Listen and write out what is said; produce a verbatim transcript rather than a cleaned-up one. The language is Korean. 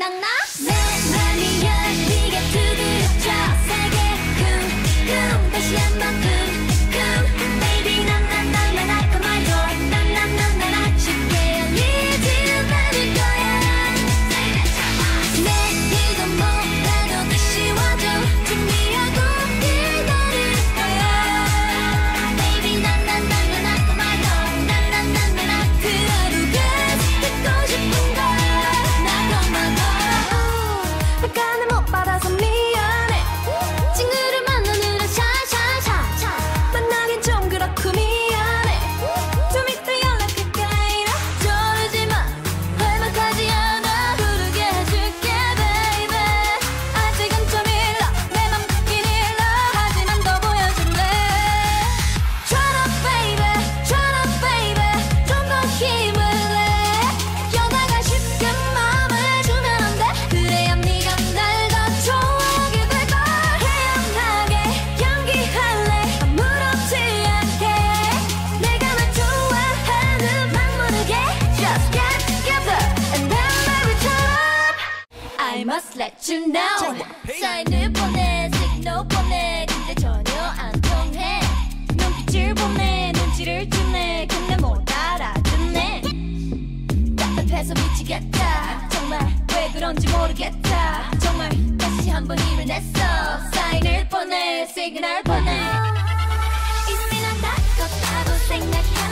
생각나? 내 맘이 열리게 두드려줘 세게 쿵쿵 다시 한번 쿵쿵 Baby 난 난 난 난 할 거 말고 난 난 난 난 쉽게 열리지는 않을 거야 내일도 뭐라도 다시 와줘 준비하고 기다릴 거야 Baby 난 난 난 난 할 거 말고 난 난 난 난 그 하루가 듣고 싶은 거야 나로만 더 백간을 못 받아서 미안해 친구를 만나느라 샤샤샤 만나긴 좀 그렇고 미안해 좀 이따 연락할게 저러지마 할만하지 않아 부르게 해줄게 baby 아직은 좀 일러 내 맘 듣긴 일러 하지만 더 보여줄래 Try to baby Try to baby 좀 더 힘을 내 여자가 쉽게 마음을 주면 안 돼 그래야 네가 날 더 좋아하게 될걸 태연하게 연기할래 아무렇지 않게 내가 널 좋아하는 맘 모르게 Just get together and then baby turn up I must let you know 사인을 보내 시그널 보내 근데 전혀 안 통해 눈빛을 보내 눈치를 주네 근데 못 알아듣네 답답해서 미치겠다 정말 왜 그런지 모르겠다 정말 다시 한번 힘을 냈어 사인을 보내 시그널 보내 이름이 난 다 컸다고 생각해